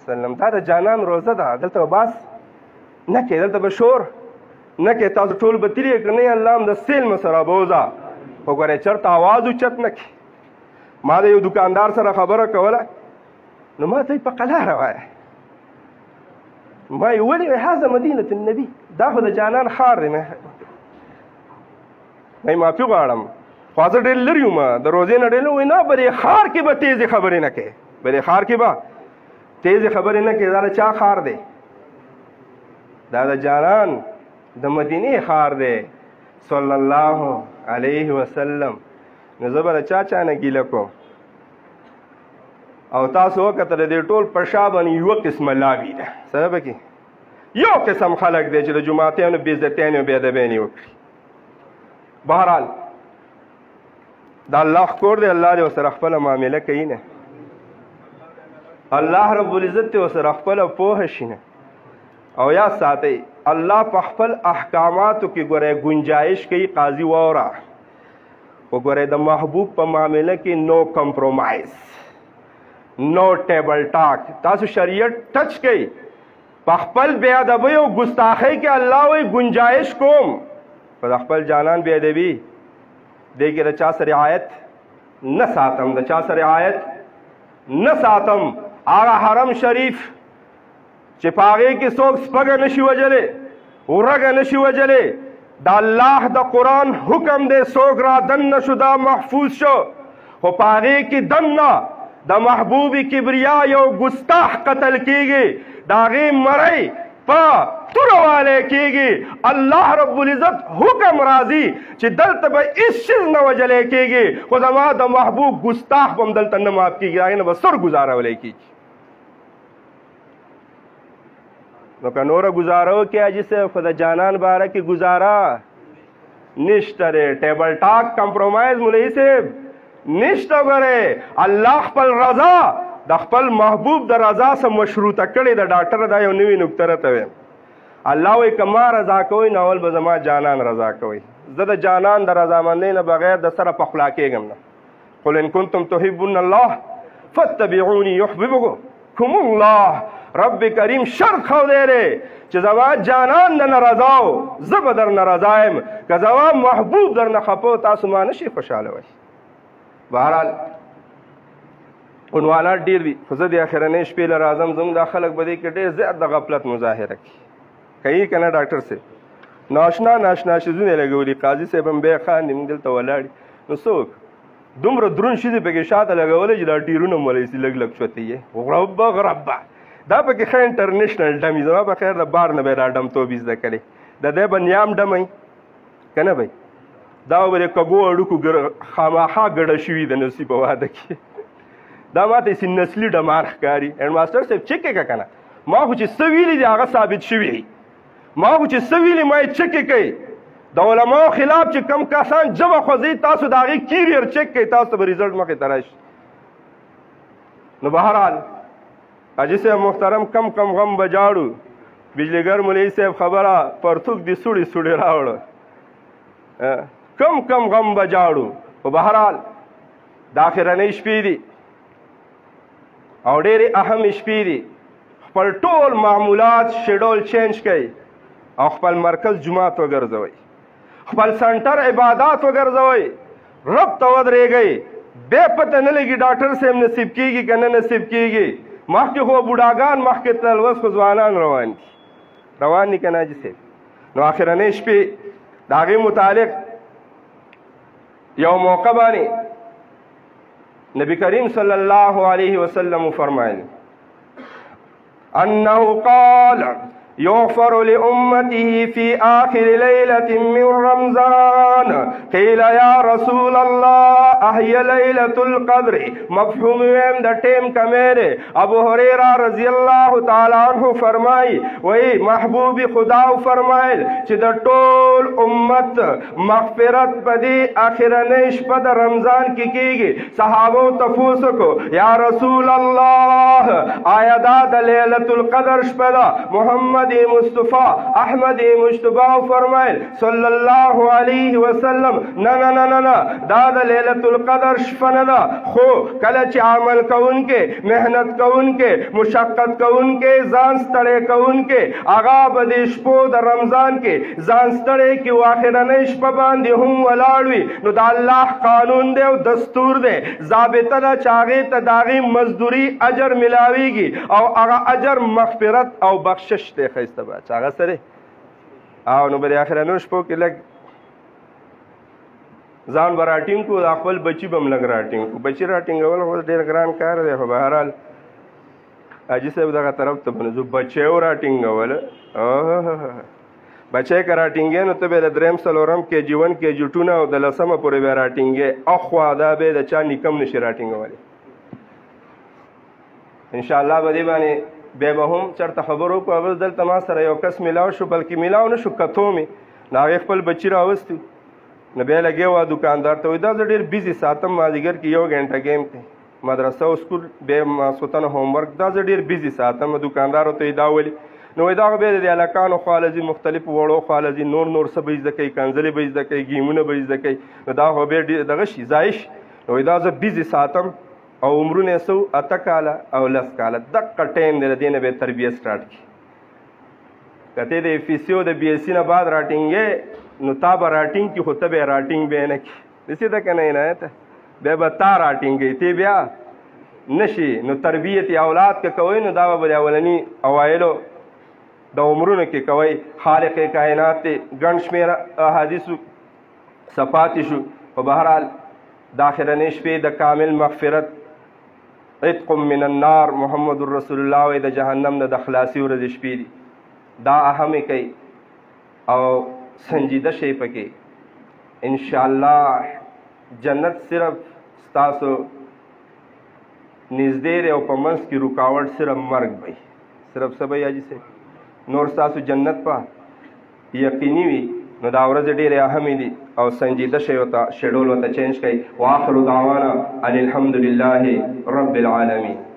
وسلم دا د جانان روزه ده، دلته به بحث نه کې، دلته به شور نه کې، تاسو ټول به تلي که نه الله هم د سیل مو سره بوځه، خو ګورئ چېرته اواز اوچت نه کړي. ما د یو دکاندار سره خبره کوله، نو ما ته یې په قلاره وایه، ما یې ولې وایي هذا مدینة النبي، دا خو د جانان ښار دی. ما یې معافي غواړم، خو زه ډېر لرې یم د روزې نه ډېر وایي نه بلې ښار کې به تیزې خبرې نه کوې، بلې ښار کې به تیزې خبرې نه کوې. دا د چا ښار دی؟ دا د جانان د مدینې ښار دی صلی الله علیه وسلم. نو زه به د چا نه ګیله کوم. او تاسو وکتل د دې ټول په شا باندې یوه قسمه لابي ده، سره پکې یو قسم خلک دی چې د جوماتیانو بېعزتیانې او بېادبیانې وکړي. بهرحال دا الله کور دی، الله دې ورسره خپله معامله کوي نه، الله رب العزت دې ورسره خپله پوهه شي نه. او یا ساتئ الله په خپل احکاماتو کې ګورئ گنجایش کوي، قاضي واوره، خو ګورئ د محبوب په معامله کې نو کمپرومایز، نو ټیبل ټاک. تاسو شریعت ټچ کوي په خپل بې ادبۍ او ګستاخۍ کې الله وایي گنجایش کوم، په د خپل جانان بې ادبي دې کې د چا سره رعایت نه ساتم، د چا سره رعایت نه ساتم. هغه حرم شریف چې په هغې کې څوک سپږه نشي وجلی، ورږه نشي وجلی، د الله د قرآن حکم دی څوک را دننه شو دا محفوظ شو، خو په هغې کې دننه د محبوب کبریا یو ګستاخ قتل کیږي، د هغې مرۍ په توره والی کیږي. الله رب العزت حکم راځي چې دلته به هېڅ شیز نه وجلی کیږي، خو زما د محبوب ګستاخ به هم دلته نه معاف کیږي، هغې نه به سر ګزارولی کیږي. نو که نوره ګزاره وکړي حاجي صاحب، خو د جانان باره کې ګزاره نشته دی، ټیبل ټاک کمپرومایز مولوي صاحب نشته. ګورئ الله خپل رضا د خپل محبوب د رضا سره مشروطه کړې ده. ډاکټر دا یو نوې نکته راته ویم، الله وایي که ما رضا کوئ نو اول به زما جانان رضا کوئ. زه د جانان د رضامندۍ نه بغیر د سره پخلا کېږم نه. قل ان کنتم تحبون الله فاتبعوني یحببکم الله. رب کریم شرط ښودی دی چې زما جانان درنه رضا و، زه به درنه رضا یم. که زما محبوب درنه خفه و تاسو ما نشئ خوشحالوئ. بهرحال عنوانات ډېر دي، خو زه د اخرنۍ شپې له راځم. زموږ دا خلک به دې کې ډېر زیات د غفلت مظاهره کوي که نه ډاکټر صاحب؟ ناشنا ناشنا شیزونه لګولي، قاضي صاحب هم بیا خاندي، موږ دلته ولاړ نو څوک دومره دروند شي دي پکې شاته لګولی چې دا ټیرونه مولوي سي لږ لږ چوتې یې غربه غربه. دا پکې ښه انټرنیشنل ډم وي، زما په خیر د بار نه به یې دا ډمتوب یې زده کړی، د دی به نیام ډمئ که نه بی، دا به د کږو اړوکو خامخا ګډه شوي د نصیب په واده کې. دا ما ته یې نسلي ډمار ښکاري. هیډ ماسټر صاحب چک یې که که نه، ما خو چې څه ویلي دي هغه ثابت شوي، ما خو چې څه ویلي ما یې چک یې کوي. د علماو خلاف چې کم کسان جمع خوځوي تاسو د هغې کیریر چک کوئ، تاسو ته به ریزلټ مخې ته راشي. نو بهرحال حاجي صاحب محترم کم کم غم به جاړو، بجلیګر مولوي صاحب خبره پرتوک دي سوړي سوړي راوړه، کم کم غم به جاړو. خو بهرحال د اخرنۍ شپې دي او ډېرې اهم شپې دي. خپل ټول معمولات شیډول چینج کوئ او خپل مرکز جومات وګرځوئ، خپل سنټر عبادات وګرځوئ، رب ته ودرېږئ. بیا پته نه لګي ډاکټر صاحب نصیب کېږي که نه نصیب کېږي. مخکې خو بوډاګان مخکې تلل، اوس خو ځوانان روان دي، روان دي که نه حاجي صاحب؟ نو اخرنۍ شپې د هغې متعلق یو موقع باندې نبی کریم صلی الله علیه وسلم فرمایل انه قال يغفر لأمته في آخر ليلة من رمضان. قيل يا رسول الله أهي ليلة القدر؟ مفهوم ویم د ټیم کمیره. ابو هريره رضی الله تعالی عنہ فرمای وی محبوب خدا فرمایل چې د ټول امت مغفرت پدې اخرنۍ شپه د رمضان کې کیږي. صحابه تفوس کو یا رسول الله آیا دا د ليلة القدر شپه ده؟ محمد احمد مصطفی احمد مجتبی فرمایل صلی الله علیه وسلم نه دا د لیلۃ القدر شپه نه ده، خو کله چې عمل کوونکې محنت کوونکې مشقت کوونکې ځان ستړی کوونکې هغه به د شپو د رمضان کې ځان ستړی کړي او اخرنۍ شپه باندې هم ولاړ وي، نو د الله قانون دی او دستور دی، ضابطه ده چې هغې ته د هغې مزدوري اجر ملاویږي او هغه اجر مغفرت او بخشش دی. ښایسته به چې هغه سره او نو به د اخرنیو شپو کې لږ ځان به راټینګ کړو، د خپل بچي به هم لږ راټینګ کړو. بچي راټینګول خو ډېر ګران کار دی، خو بهرحال حاجي صاحب دغه طرف ته به نو بچی و راټینګول بچی که راټینګې نو ته به د درېم څلورم کې جی ون کې جی ټو نه او د لسمه پورې به راټینګې، اخوا دا به د چا نیکم نشي راټینګولی. انشاءالله به دې باندې بیا به هم چېرته خبر وکړو. بس دلته ما سره یو کس میلاو شو، بلکې میلاو نه شو کتو مې، نو هغې خپل بچي راوستي، نو بیا لګیا وه دوکاندار ته وایي دا زه ډېر بیزي ساتم، مازدیګر کې 1 غنټه ګیم کوي، مدرسه او سکول بیا ماسخوتن هومورک، دا زه ډېر بیزي ساتم. دوکاندار ورته وایي دا ولې؟ نو وایي دغه بیا د دې هلکانو خوالځي مختلفو وړو خوالځي نور څه به زده کوي، کنځلې به زده کوي، گیمونه به زده کوي، نو دا خو بیا ډېر دغه شي ضایع شي. نو وایي دا زه بیزي ساتم او عمرونه یې 8 کاله او 10 کاله، دقه ټایم دی د دې نه بیا تربیه سټارټ کړي. که ته د اف سی او د بی ایس سی نه بعد راټینګې نو تا به راټینګ کړي، خو ته به یې راټینګ بیا نه کړي. داسې ده که نه عنایته بیا به تا راټینګوي، ته بیا نشي. نو تربیت اولاد که کوئ نو دا به د اولني اوایلو د عمرونو کې کوئ. خالق کائنات دی ګڼ شمېره احادیثو صفاتې شو، په بهرحال د آخرنۍ شپې د کامل مغفرت عتق من النار محمد رسول الله وایي د جهنم نه د خلاصي ورځې شپې دي، دا اهمې کوي او سنجیده شئ پکې. انشاءالله جنت صرف ستاسو نږدې دی او په منځ کې رکاوټ صرف مرګ وي، صرف څه به حاجي صاحب نور ستاسو جنت په یقیني وي. نو دا ورځې ډېرې اهمې دي او سنجیده شی ورته شیډول ورته چینج کوي. واخر دعوانا ان الحمد لله رب العالمین.